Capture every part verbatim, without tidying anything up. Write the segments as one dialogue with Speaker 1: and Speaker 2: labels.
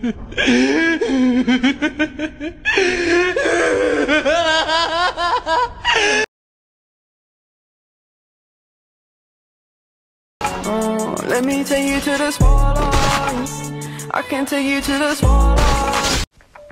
Speaker 1: Oh, let me take you to the spotlight. I can take you to the spotlight.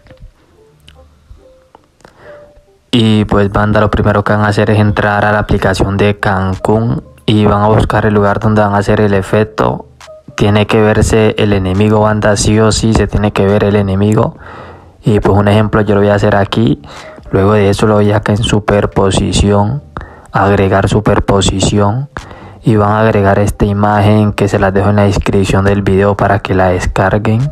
Speaker 2: Y pues banda, lo primero que van a hacer es entrar a la aplicación de Cancún y van a buscar el lugar donde van a hacer el efecto. Tiene que verse el enemigo, banda, sí o sí se tiene que ver el enemigo. Y pues un ejemplo yo lo voy a hacer aquí. Luego de eso lo voy acá en superposición, agregar superposición. Y van a agregar esta imagen que se las dejo en la descripción del video para que la descarguen.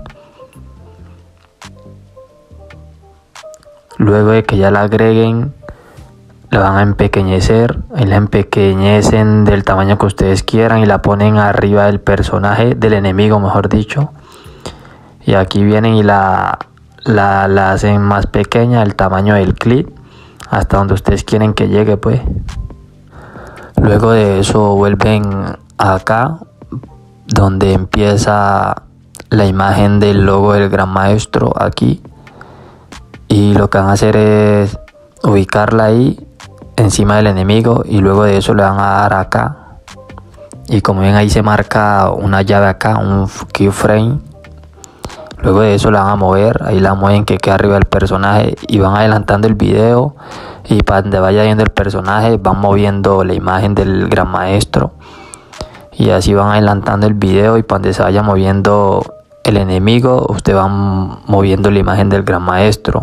Speaker 2: Luego de que ya la agreguen, la van a empequeñecer y la empequeñecen del tamaño que ustedes quieran y la ponen arriba del personaje, del enemigo mejor dicho. Y aquí vienen y la, la, la hacen más pequeña, el tamaño del clip, hasta donde ustedes quieren que llegue pues. Luego de eso vuelven acá donde empieza la imagen del logo del Gran Maestro aquí. Y lo que van a hacer es ubicarla ahí encima del enemigo y luego de eso le van a dar acá. Y como ven ahí se marca una llave acá, un keyframe. Luego de eso la van a mover, ahí la mueven que queda arriba del personaje y van adelantando el video. Y para donde vaya viendo el personaje van moviendo la imagen del Gran Maestro. Y así van adelantando el video y para donde se vaya moviendo el enemigo, usted va moviendo la imagen del Gran Maestro.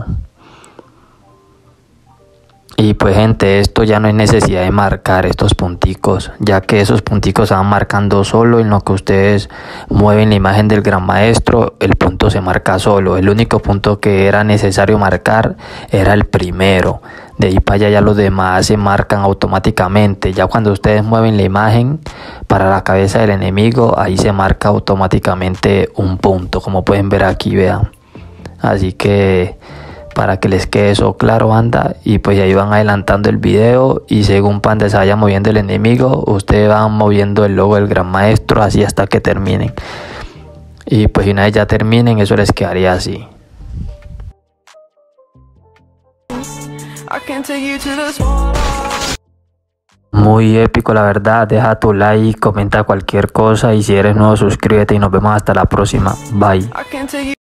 Speaker 2: Y pues gente, esto ya no hay necesidad de marcar estos punticos, ya que esos punticos se van marcando solo. En lo que ustedes mueven la imagen del Gran Maestro, el punto se marca solo. El único punto que era necesario marcar era el primero. De ahí para allá ya los demás se marcan automáticamente. Ya cuando ustedes mueven la imagen para la cabeza del enemigo, ahí se marca automáticamente un punto, como pueden ver aquí, vean. Así que para que les quede eso claro, banda, y pues ahí van adelantando el video y según panda se vaya moviendo el enemigo, ustedes van moviendo el logo del Gran Maestro así hasta que terminen. Y pues una vez ya terminen, eso les quedaría así. Muy épico la verdad, deja tu like, comenta cualquier cosa y si eres nuevo suscríbete y nos vemos hasta la próxima, bye.